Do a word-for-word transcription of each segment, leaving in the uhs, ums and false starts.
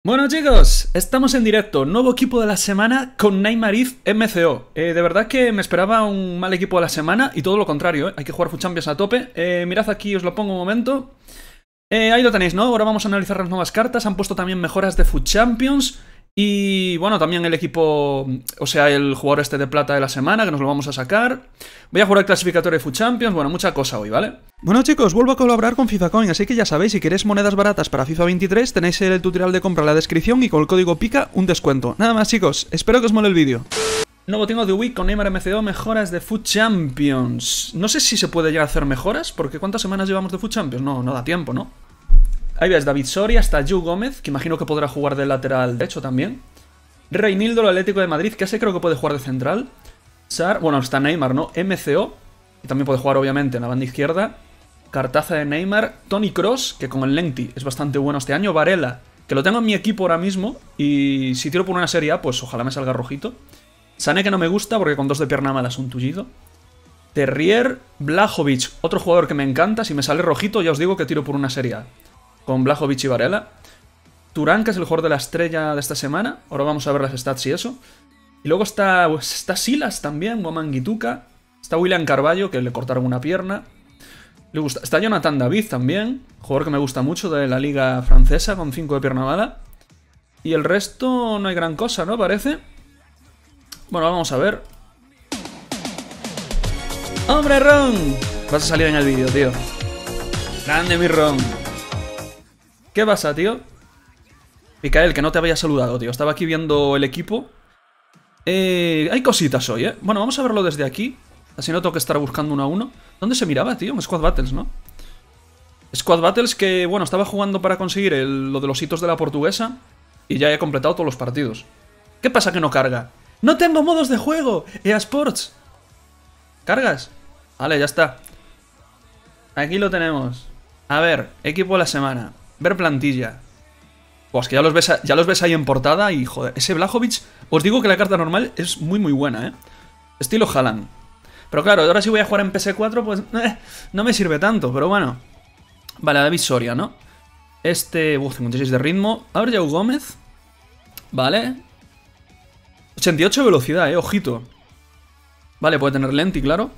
Bueno chicos, estamos en directo, nuevo equipo de la semana con Neymarif M C O. Eh, de verdad que me esperaba un mal equipo de la semana y todo lo contrario, ¿eh? Hay que jugar FUT Champions a tope. Eh, mirad aquí, os lo pongo un momento. Eh, ahí lo tenéis, ¿no? Ahora vamos a analizar las nuevas cartas, han puesto también mejoras de FUT Champions. Y bueno, también el equipo, o sea, el jugador este de plata de la semana, que nos lo vamos a sacar. Voy a jugar el clasificatorio de FUT Champions, bueno, mucha cosa hoy, ¿vale? Bueno chicos, vuelvo a colaborar con FIFA Coin, así que ya sabéis, si queréis monedas baratas para FIFA veintitrés, tenéis el tutorial de compra en la descripción y con el código PICA un descuento. Nada más chicos, espero que os mole el vídeo. Nuevo tengo de Week con Neymar M C O, mejoras de FUT Champions. No sé si se puede llegar a hacer mejoras, porque ¿cuántas semanas llevamos de FUT Champions? No, no da tiempo, ¿no? Ahí ves, David Soria, hasta Joe Gómez, que imagino que podrá jugar de lateral derecho también. Reinildo, el Atlético de Madrid, que ese creo que puede jugar de central. Sar, bueno, está Neymar, ¿no? M C O, que también puede jugar obviamente en la banda izquierda. Cartaza de Neymar. Toni Kroos, que con el Lengti es bastante bueno este año. Varela, que lo tengo en mi equipo ahora mismo. Y si tiro por una Serie A, pues ojalá me salga rojito. Sané, que no me gusta porque con dos de pierna mala es un tullido. Terrier, Blajovic, otro jugador que me encanta. Si me sale rojito, ya os digo que tiro por una Serie A. Con Blajovic y Varela. Turán, que es el jugador de la estrella de esta semana. Ahora vamos a ver las stats y eso. Y luego está, pues, está Silas también, Wamangituka. Está William Carvalho, que le cortaron una pierna. Le gusta. Está Jonathan David también, jugador que me gusta mucho de la liga francesa, con cinco de pierna mala. Y el resto no hay gran cosa, ¿no? Parece. Bueno, vamos a ver. ¡Hombre, Ron! Vas a salir en el vídeo, tío. Grande mi Ron. ¿Qué pasa, tío? Micael, que no te había saludado, tío. Estaba aquí viendo el equipo. Eh, hay cositas hoy, ¿eh? Bueno, vamos a verlo desde aquí. Así no tengo que estar buscando uno a uno. ¿Dónde se miraba, tío? En Squad Battles, ¿no? Squad Battles que, bueno, estaba jugando para conseguir el, lo de los hitos de la portuguesa. Y ya he completado todos los partidos. ¿Qué pasa que no carga? ¡No tengo modos de juego! E A Sports. ¿Cargas? Vale, ya está. Aquí lo tenemos. A ver, equipo de la semana. Ver plantilla. Pues que ya los, ves, ya los ves ahí en portada y, joder, ese Blajovic, os digo que la carta normal es muy muy buena, ¿eh? Estilo Haaland. Pero claro, ahora si voy a jugar en P S cuatro, pues eh, no me sirve tanto, pero bueno. Vale, David Soria, ¿no? Este, uh, cincuenta y seis de ritmo. Ahora Joe Gómez. Vale. ochenta y ocho de velocidad, eh, ojito. Vale, puede tener lenti, claro.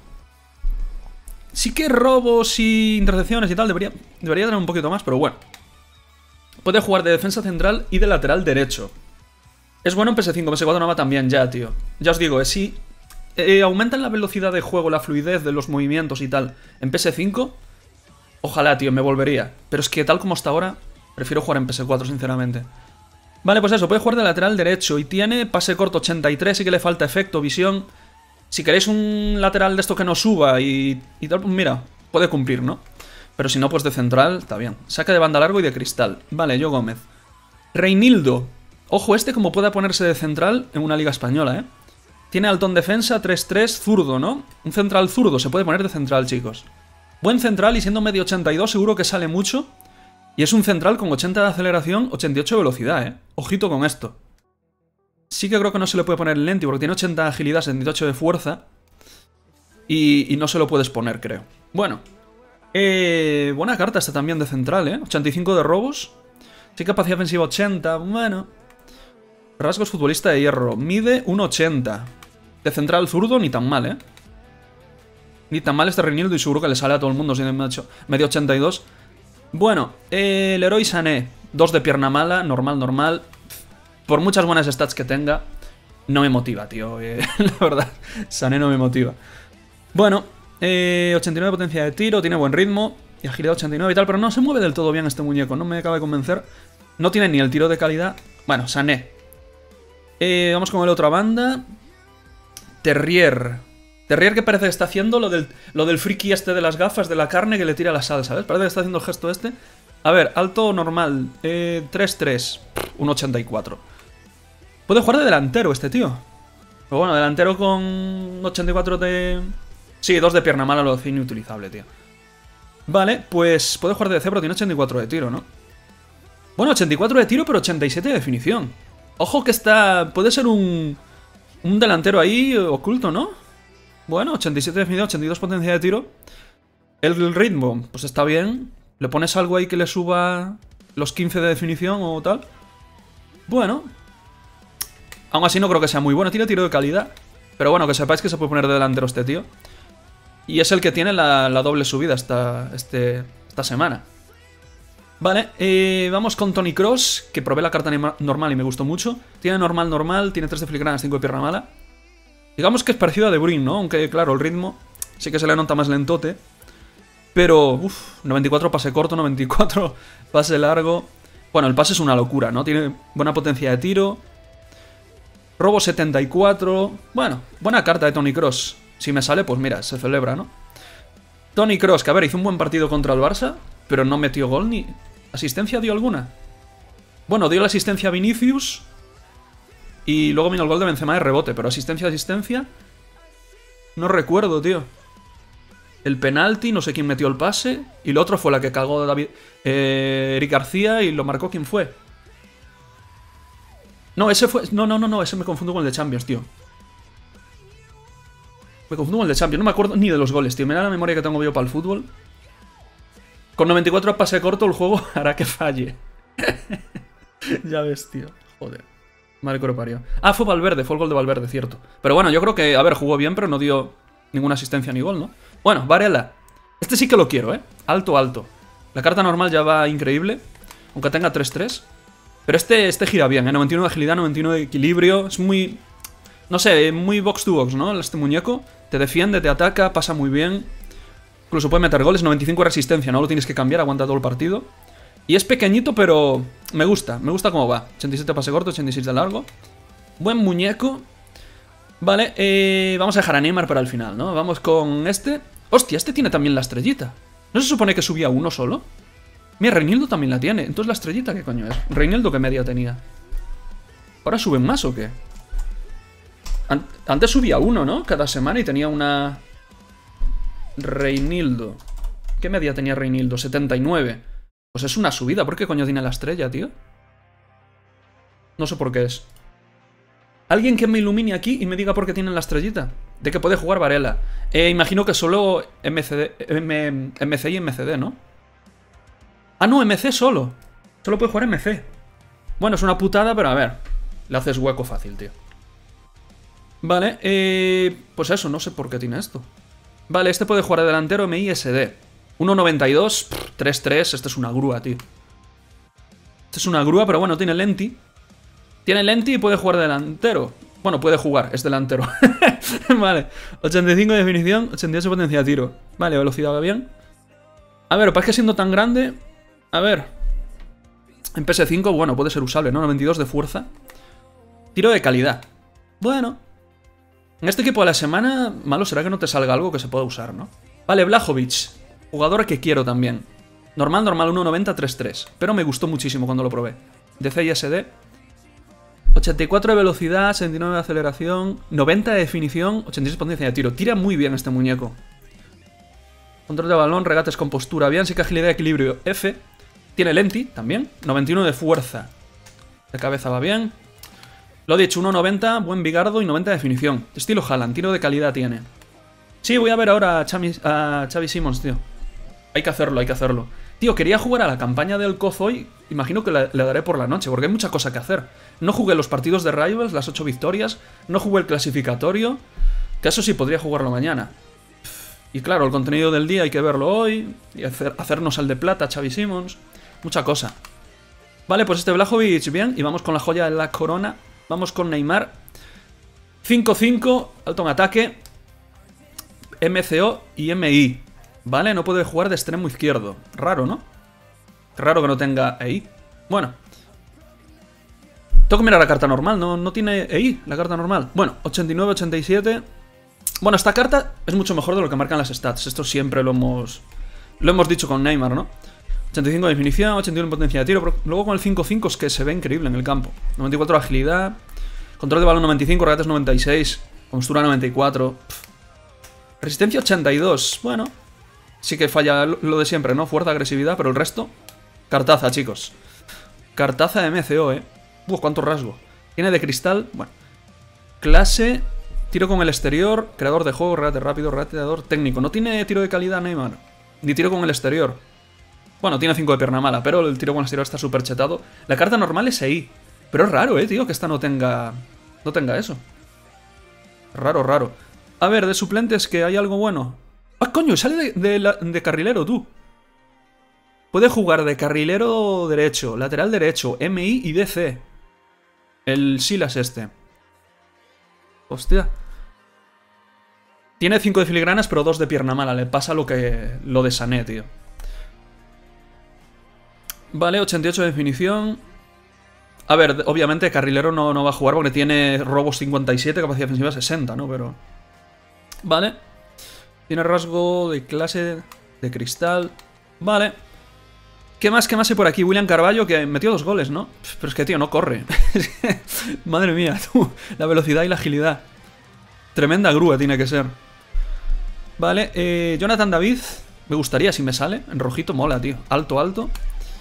Sí que robos y intercepciones y tal, debería, debería tener un poquito más, pero bueno. Puede jugar de defensa central y de lateral derecho. Es bueno en P S cinco, P S cuatro no va tan bien ya, tío. Ya os digo, eh, si eh, aumentan la velocidad de juego, la fluidez de los movimientos y tal en P S cinco, ojalá, tío, me volvería. Pero es que tal como está ahora, prefiero jugar en P S cuatro, sinceramente. Vale, pues eso, puede jugar de lateral derecho y tiene pase corto ochenta y tres, sí que le falta efecto, visión. Si queréis un lateral de esto que no suba y, y tal, pues mira, puede cumplir, ¿no? Pero si no, pues de central, está bien. Saca de banda largo y de cristal. Vale, Joe Gómez. Reinildo. Ojo este como pueda ponerse de central en una liga española, ¿eh? Tiene alto en defensa, tres tres, zurdo, ¿no? Un central zurdo, se puede poner de central, chicos. Buen central y siendo medio ochenta y dos seguro que sale mucho. Y es un central con ochenta de aceleración, ochenta y ocho de velocidad, ¿eh? Ojito con esto. Sí que creo que no se le puede poner el lenti porque tiene ochenta de agilidad, setenta y ocho de fuerza. Y, y no se lo puedes poner, creo. Bueno. Eh, buena carta esta también de central, ¿eh? ochenta y cinco de robos. Sí, capacidad ofensiva ochenta, bueno. Rasgos futbolista de hierro. Mide uno ochenta. De central zurdo ni tan mal, ¿eh? Ni tan mal este Reinildo y seguro que le sale a todo el mundo. Si medio ochenta y dos. Bueno, eh, el Leroy Sané. dos de pierna mala, normal, normal. Por muchas buenas stats que tenga, no me motiva, tío. Eh, la verdad, Sané no me motiva. Bueno. Eh, ochenta y nueve de potencia de tiro, tiene buen ritmo y agilidad ochenta y nueve y tal, pero no se mueve del todo bien este muñeco, no me acaba de convencer. No tiene ni el tiro de calidad. Bueno, Sané. Eh, vamos con la otra banda. Terrier. Terrier que parece que está haciendo lo del, lo del friki este de las gafas de la carne que le tira la sal, ¿sabes? Parece que está haciendo el gesto este. A ver, alto normal. Eh, tres tres. uno ochenta y cuatro. Puede jugar de delantero este tío. Pero bueno, delantero con ochenta y cuatro de... Sí, dos de pierna mala lo hace inutilizable, tío. Vale, pues puede jugar de D C, pero tiene ochenta y cuatro de tiro, ¿no? Bueno, ochenta y cuatro de tiro, pero ochenta y siete de definición. Ojo que está... Puede ser un... Un delantero ahí oculto, ¿no? Bueno, ochenta y siete de definición, ochenta y dos potencia de tiro. El ritmo, pues está bien. Le pones algo ahí que le suba los quince de definición o tal. Bueno. Aún así no creo que sea muy bueno. Tiene tiro de calidad. Pero bueno, que sepáis que se puede poner de delantero este tío. Y es el que tiene la, la doble subida esta, este, esta semana. Vale, eh, vamos con Tony Cross, que probé la carta normal y me gustó mucho. Tiene normal, normal, tiene tres de filigranas, cinco de pierna mala. Digamos que es parecido a De Bruyne, ¿no? Aunque, claro, el ritmo sí que se le nota más lentote. Pero, uff, noventa y cuatro pase corto, noventa y cuatro pase largo. Bueno, el pase es una locura, ¿no? Tiene buena potencia de tiro. Robo setenta y cuatro. Bueno, buena carta de Tony Cross. Si me sale, pues mira, se celebra, ¿no? Tony Cross, que a ver, hizo un buen partido contra el Barça, pero no metió gol ni... ¿Asistencia dio alguna? Bueno, dio la asistencia a Vinicius y luego vino el gol de Benzema de rebote, pero asistencia, asistencia... No recuerdo, tío. El penalti, no sé quién metió el pase, y lo otro fue la que cagó David, eh, Eric García y lo marcó quién fue. No, ese fue... No, no, no, no, ese me confundo con el de Champions, tío. Me confundo con el de Champions, no me acuerdo ni de los goles, tío. Me da la memoria que tengo yo para el fútbol. Con noventa y cuatro pase corto el juego hará que falle. Ya ves, tío. Joder. Madre que lo parió. Ah, fue Valverde, fue el gol de Valverde, cierto. Pero bueno, yo creo que, a ver, jugó bien, pero no dio ninguna asistencia ni gol, ¿no? Bueno, Varela. Este sí que lo quiero, ¿eh? Alto, alto. La carta normal ya va increíble, aunque tenga tres tres. Pero este, este gira bien, ¿eh? noventa y uno de agilidad, noventa y uno de equilibrio. Es muy... No sé, muy box to box, ¿no? Este muñeco. Te defiende, te ataca, pasa muy bien. Incluso puede meter goles, noventa y cinco de resistencia, no lo tienes que cambiar, aguanta todo el partido. Y es pequeñito, pero me gusta, me gusta cómo va. ochenta y siete pase corto, ochenta y seis de largo. Buen muñeco. Vale, eh, vamos a dejar a Neymar para el final, ¿no? Vamos con este. Hostia, este tiene también la estrellita. ¿No se supone que subía uno solo? Mira, Reinildo también la tiene. Entonces la estrellita, ¿qué coño es? Reinildo, ¿qué media tenía? ¿Ahora suben más o qué? Antes subía uno, ¿no? Cada semana y tenía una... Reinildo. ¿Qué media tenía Reinildo? setenta y nueve. Pues es una subida. ¿Por qué coño tiene la estrella, tío? No sé por qué es. Alguien que me ilumine aquí y me diga por qué tienen la estrellita. De que puede jugar Varela. Eh, imagino que solo M C D, M, MC y M C D, ¿no? Ah, no, M C solo. Solo puede jugar M C. Bueno, es una putada, pero a ver. Le haces hueco fácil, tío. Vale, eh, pues eso, no sé por qué tiene esto. Vale, este puede jugar de delantero M I S D. uno noventa y dos, tres tres, este es una grúa, tío. Este es una grúa, pero bueno, tiene lenti. Tiene lenti y puede jugar de delantero. Bueno, puede jugar, es delantero. Vale, ochenta y cinco de definición, ochenta y ocho potencia de tiro. Vale, velocidad va bien. A ver, para que siendo tan grande... A ver... En P S cinco, bueno, puede ser usable, ¿no? noventa y dos de fuerza. Tiro de calidad. Bueno... En este equipo de la semana, malo será que no te salga algo que se pueda usar, ¿no? Vale, Blajovic, jugadora que quiero también. Normal, normal, uno noventa, tres tres. Pero me gustó muchísimo cuando lo probé. D C y S D. ochenta y cuatro de velocidad, setenta y nueve de aceleración, noventa de definición, ochenta y seis potencia de tiro. Tira muy bien este muñeco. Control de balón, regates con postura bien, sí que agilidad y equilibrio F. Tiene lenti también, noventa y uno de fuerza. De cabeza va bien. Lo he dicho, uno noventa, buen bigardo y noventa de definición. Estilo Haaland, tiro de calidad tiene. Sí, voy a ver ahora a Xavi, a Xavi Simons, tío. Hay que hacerlo, hay que hacerlo. Tío, quería jugar a la campaña del C O Z hoy. Imagino que le daré por la noche, porque hay mucha cosa que hacer. No jugué los partidos de Rivals, las ocho victorias. No jugué el clasificatorio. Que eso sí, podría jugarlo mañana. Y claro, el contenido del día hay que verlo hoy. Y hacer, hacernos al de plata, Xavi Simons. Mucha cosa. Vale, pues este Blajovic, bien. Y vamos con la joya de la corona. Vamos con Neymar. cinco cinco, alto en ataque. M C O y M I. Vale, no puede jugar de extremo izquierdo. Raro, ¿no? Raro que no tenga E I. Bueno. Tengo que mirar la carta normal. No, no tiene E I, la carta normal. Bueno, ochenta y nueve, ochenta y siete. Bueno, esta carta es mucho mejor de lo que marcan las stats. Esto siempre lo hemos... Lo hemos dicho con Neymar, ¿no? ochenta y cinco de definición, ochenta y uno en potencia de tiro. Pero luego con el cinco cinco es que se ve increíble en el campo. noventa y cuatro de agilidad. Control de balón noventa y cinco, regates noventa y seis. Postura noventa y cuatro. Pff. Resistencia ochenta y dos. Bueno, sí que falla lo de siempre, ¿no? Fuerza, agresividad, pero el resto... Cartaza, chicos. Cartaza de M C O, ¿eh? Uf, cuánto rasgo. Tiene de cristal. Bueno. Clase... Tiro con el exterior. Creador de juego, regate rápido, regateador técnico. No tiene tiro de calidad Neymar. Ni tiro con el exterior. Bueno, tiene cinco de pierna mala, pero el tiro con el exterior está súper chetado. La carta normal es E I. Pero es raro, eh, tío, que esta no tenga... No tenga eso. Raro, raro. A ver, de suplentes que hay algo bueno. ¡Ah, coño! Sale de, de, la, de carrilero, tú. Puede jugar de carrilero derecho, lateral derecho, M I y D C. El Silas este. Hostia. Tiene cinco de filigranas, pero dos de pierna mala. Le pasa lo que lo de Sané, tío. Vale, ochenta y ocho de definición. A ver, obviamente carrilero no, no va a jugar porque tiene robos cincuenta y siete, capacidad ofensiva sesenta, ¿no? Pero... Vale. Tiene rasgo de clase de cristal. Vale. ¿Qué más, qué más hay por aquí? William Carballo, que metió dos goles, ¿no? Pero es que, tío, no corre. Madre mía, tú. La velocidad y la agilidad. Tremenda grúa tiene que ser. Vale, eh, Jonathan David. Me gustaría si me sale. En rojito mola, tío. Alto, alto.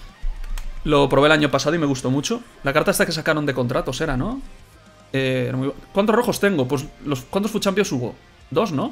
Lo probé el año pasado y me gustó mucho. La carta esta que sacaron de contratos era, ¿no? Eh, era muy... ¿Cuántos rojos tengo? Pues, los... ¿cuántos Food Champions hubo? Dos, ¿no?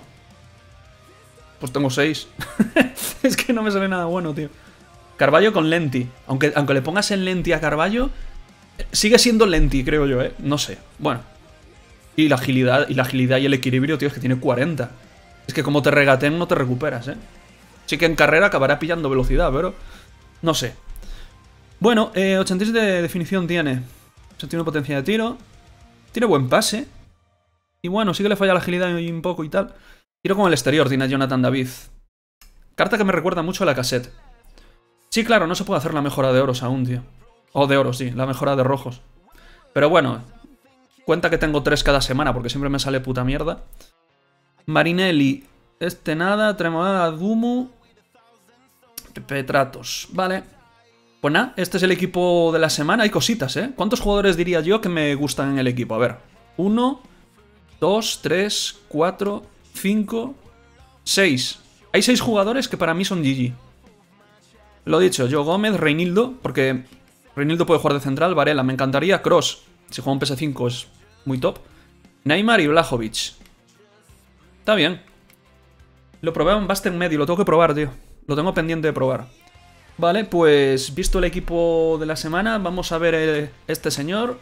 Pues tengo seis. Es que no me sale nada bueno, tío. Carballo con Lenti. Aunque, aunque le pongas en Lenti a Carballo, sigue siendo Lenti, creo yo, ¿eh? No sé. Bueno. Y la agilidad y la agilidad y el equilibrio, tío, es que tiene cuarenta. Es que como te regateen no te recuperas, ¿eh? Sí que en carrera acabará pillando velocidad, pero... No sé. Bueno, eh, ochenta y siete de definición tiene. Tiene potencia de tiro. Tiene buen pase. Y bueno, sí que le falla la agilidad un poco y tal. Tiro con el exterior, tiene Jonathan David. Carta que me recuerda mucho a la cassette. Sí, claro, no se puede hacer la mejora de oros aún, tío. O de oros, sí, la mejora de rojos. Pero bueno, cuenta que tengo tres cada semana porque siempre me sale puta mierda. Marinelli, este nada, Tremolada, Dumu, Petratos, vale. Pues nada, este es el equipo de la semana, hay cositas, ¿eh? ¿Cuántos jugadores diría yo que me gustan en el equipo? A ver, uno, dos, tres, cuatro, cinco, seis. Hay seis jugadores que para mí son G G. Lo dicho, Joe Gómez, Reinildo, porque Reinildo puede jugar de central, Varela, me encantaría, Kroos, si juega un P S cinco es muy top, Neymar y Blajovic. Está bien. Lo probé en Basten medio, lo tengo que probar, tío. Lo tengo pendiente de probar. Vale, pues visto el equipo de la semana, vamos a ver eh, este señor.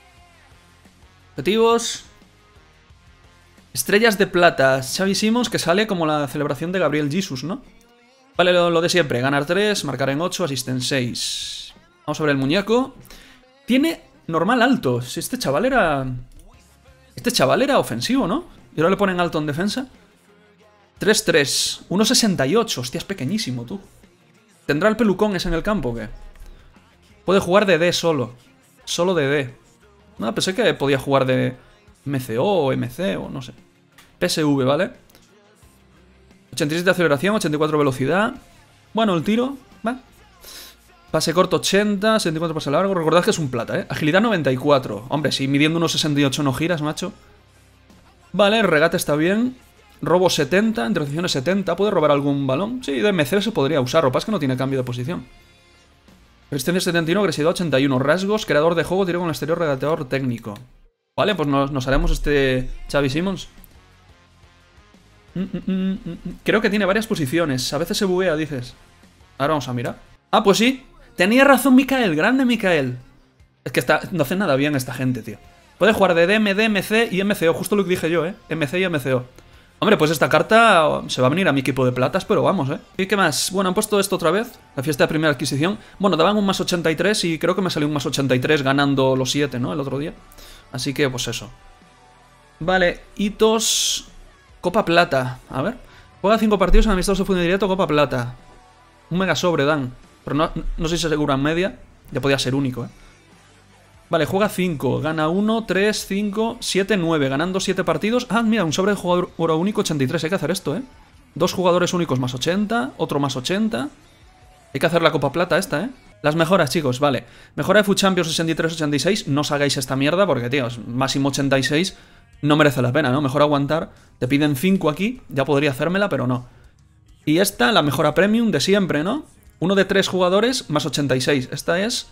Objetivos. Estrellas de plata, Xavi Simons, que sale como la celebración de Gabriel Jesus, ¿no? Vale, lo, lo de siempre, ganar tres, marcar en ocho, asisten en seis. Vamos a ver el muñeco. Tiene normal alto. Si este chaval era... Este chaval era ofensivo, ¿no? Y ahora le ponen alto en defensa. tres tres, uno sesenta y ocho. Hostia, es pequeñísimo, tú. ¿Tendrá el pelucón ese en el campo o qué? Puede jugar de D solo. Solo de D. No, pensé que podía jugar de M C O o M C o no sé. P S V, ¿vale? ochenta y siete de aceleración, ochenta y cuatro de velocidad. Bueno, el tiro, va. Pase corto ochenta, setenta y cuatro pase largo. Recordad que es un plata, ¿eh? Agilidad noventa y cuatro. Hombre, si midiendo unos sesenta y ocho no giras, macho. Vale, el regate está bien. Robo setenta, intercepciones setenta. ¿Puede robar algún balón? Sí, de M C se podría usar. Lo que pasa es que no tiene cambio de posición. Resistencia setenta y uno, agresividad ochenta y uno. Rasgos, creador de juego, tiro con el exterior, regateador técnico. Vale, pues nos, nos haremos este Xavi Simons. Mm, mm, mm, mm. Creo que tiene varias posiciones. A veces se buguea, dices. Ahora vamos a mirar. Ah, pues sí. Tenía razón Mikael. Grande Mikael. Es que está, no hace nada bien esta gente, tío. Puede jugar de D M, D M C y M C O. Justo lo que dije yo, ¿eh? M C y M C O. Hombre, pues esta carta se va a venir a mi equipo de platas, pero vamos, ¿eh? ¿Y qué más? Bueno, han puesto esto otra vez. La fiesta de primera adquisición. Bueno, daban un más ochenta y tres y creo que me salió un más ochenta y tres ganando los siete, ¿no? El otro día. Así que, pues eso. Vale, hitos... Copa Plata. A ver. Juega cinco partidos en amistoso de fútbol directo, Copa Plata. Un mega sobre dan. Pero no, no sé si se asegura en media. Ya podía ser único, ¿eh? Vale, juega cinco. Gana uno, tres, cinco, siete, nueve. Ganando siete partidos. Ah, mira, un sobre de jugador único ochenta y tres. Hay que hacer esto, ¿eh? Dos jugadores únicos más ochenta. Otro más ochenta. Hay que hacer la Copa Plata esta, ¿eh? Las mejoras, chicos, vale. Mejora de Food Champions sesenta y tres ochenta y seis. No os hagáis esta mierda porque, tío, máximo ochenta y seis... No merece la pena, ¿no? Mejor aguantar. Te piden cinco aquí. Ya podría hacérmela, pero no. Y esta, la mejora premium de siempre, ¿no? Uno de tres jugadores más ochenta y seis. Esta es...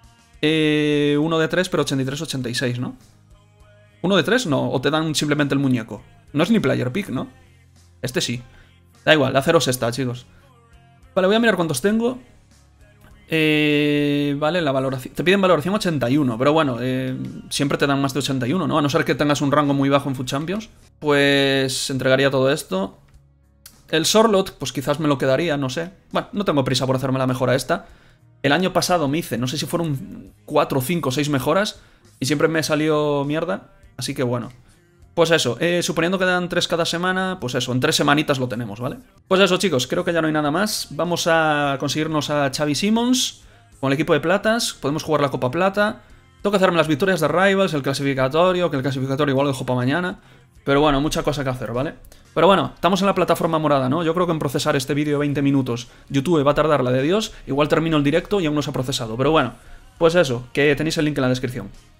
Eh, uno de tres, pero ochenta y tres ochenta y seis, ¿no? ¿Uno de tres? No. O te dan simplemente el muñeco. No es ni player pick, ¿no? Este sí. Da igual, haceros esta, chicos. Vale, voy a mirar cuántos tengo. Eh, vale, la valoración. Te piden valoración ochenta y uno, pero bueno, eh, siempre te dan más de ochenta y uno, ¿no? A no ser que tengas un rango muy bajo en Food Champions. Pues entregaría todo esto. El Sorlot, pues quizás me lo quedaría, no sé. Bueno, no tengo prisa por hacerme la mejora esta. El año pasado me hice, no sé si fueron cuatro, cinco, seis mejoras. Y siempre me salió mierda. Así que bueno. Pues eso, eh, suponiendo que dan tres cada semana, pues eso, en tres semanitas lo tenemos, ¿vale? Pues eso, chicos, creo que ya no hay nada más. Vamos a conseguirnos a Xavi Simons con el equipo de platas. Podemos jugar la Copa Plata. Tengo que hacerme las victorias de Rivals, el clasificatorio, que el clasificatorio igual lo dejo para mañana. Pero bueno, mucha cosa que hacer, ¿vale? Pero bueno, estamos en la plataforma morada, ¿no? Yo creo que en procesar este vídeo de veinte minutos YouTube va a tardar la de Dios. Igual termino el directo y aún no se ha procesado. Pero bueno, pues eso, que tenéis el link en la descripción.